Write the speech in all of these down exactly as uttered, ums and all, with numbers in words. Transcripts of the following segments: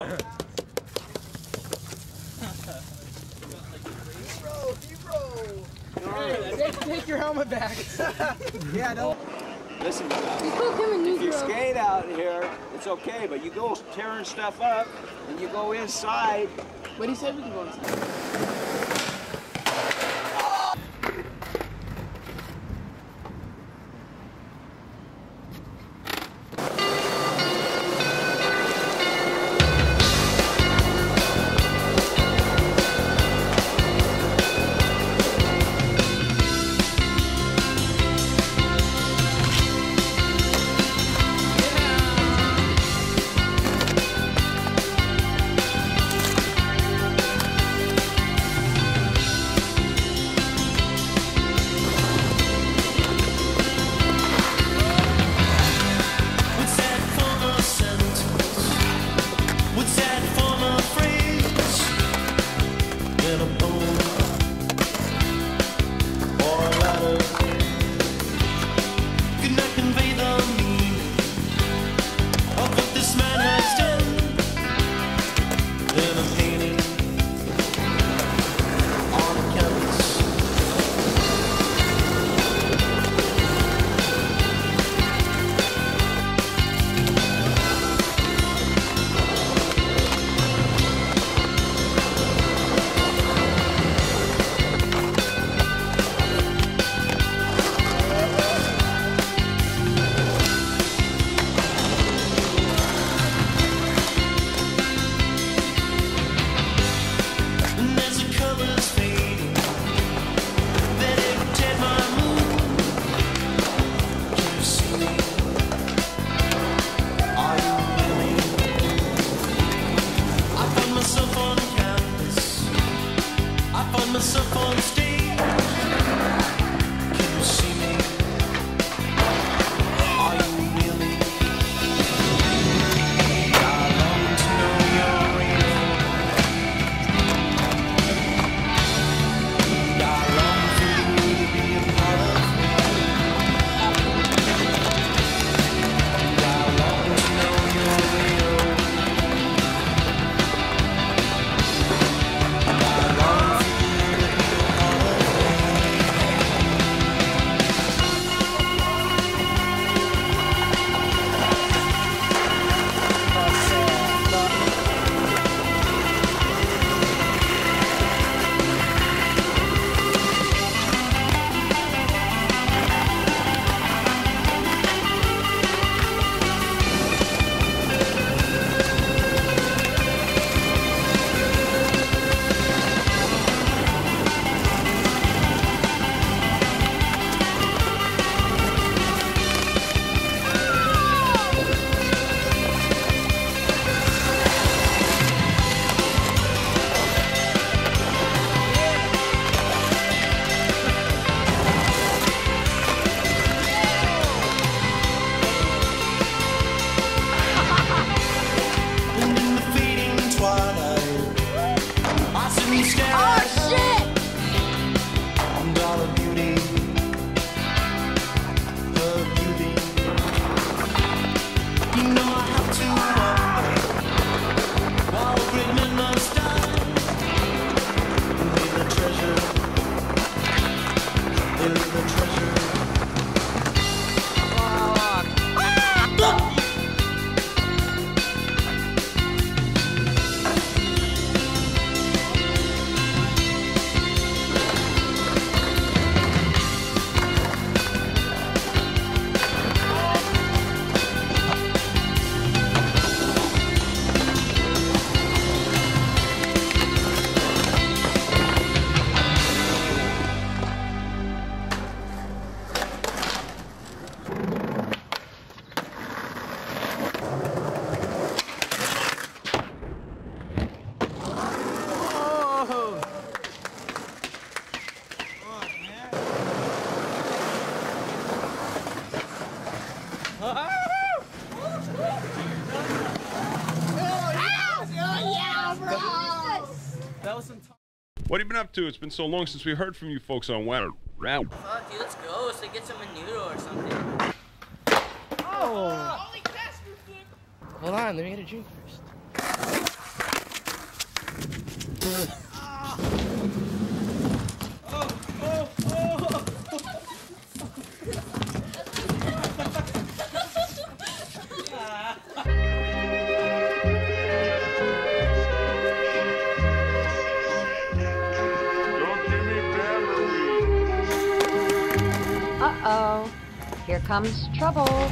Hero, hero. Hey, take, take your helmet back. Yeah, don't. Listen, if you skate out here, it's okay, but you go tearing stuff up and you go inside. What do you say we can go inside? Myself on stage. Can you see me? Are you really? I long to know you're real. I long for you to be a part of me. I long to know you're real. I long for What have you been up to? It's been so long since we heard from you folks on Wild Round. Fuck, dude, let's go. Let's get some menudo or something. Oh! Hold on, let me get a drink first. Uh-oh. Here comes trouble.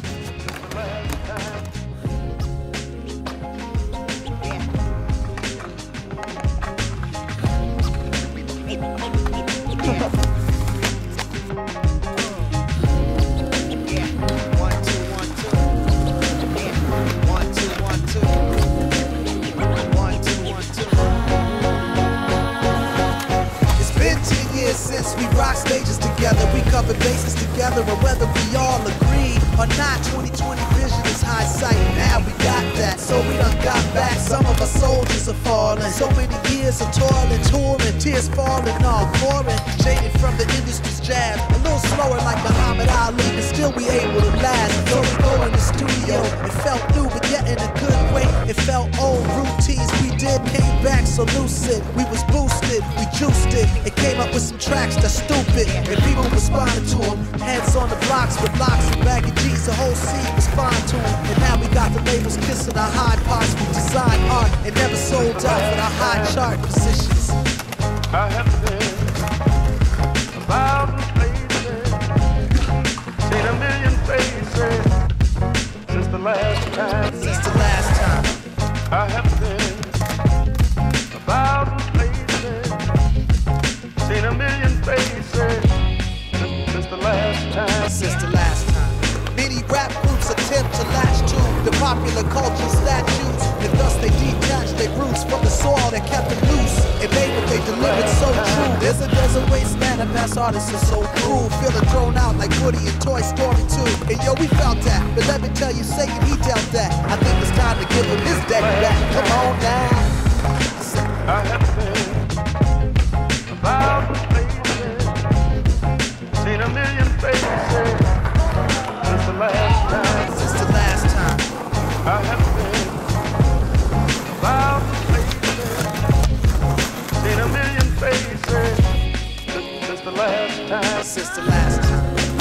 Since we rock stages together, we cover bases together, and whether we all agree or not, twenty twenty vision is hindsight. Now we got that, so we done got back. Some of our soldiers are falling. So many years of toiling, touring, tears falling, all pouring, shaded from the industry's jab. A little slower like Muhammad Ali, but still we able to last. So we go in the studio, it felt new, but yet in a good way. It felt old routines we did came back so lucid. We was boosted, we juiced it, and came up with some tracks that's stupid, and people responded to them. Heads on the blocks with locks and baggy jeans, the whole scene was fine to them. And now we got the labels kissing our high parts. We design art and never sold out for our high chart positions. I have been a thousand places, seen a million faces since the last time. Since the last time. I have been a thousand places, seen a million faces since the last time. Since the last time. Many rap groups attempt to latch to the popular culture statues, and thus they detach their roots from the soil that kept them loose and made what they delivered so true. There's a desert wasteland, and past artists are so cruel, feeling thrown out like Woody in Toy Story two. And yo, we felt that, but let me tell you, Satan, he dealt that. I think it's time to give him his deck back. Come on now. I have been a thousand places, seen a million faces since the last time. Since the last time. I have been a thousand places, seen a million faces since the last time. Since the last time.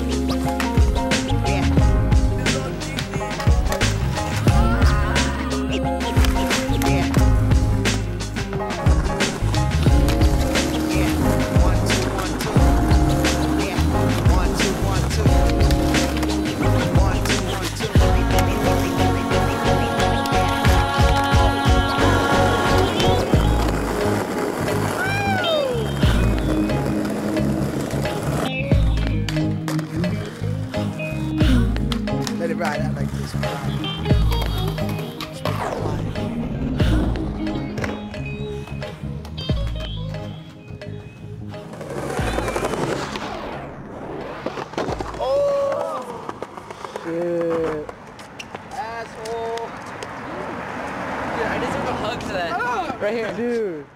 Let it ride out like this. Oh! Shit. Asshole. Dude, I deserve a hug for that. Right here, dude.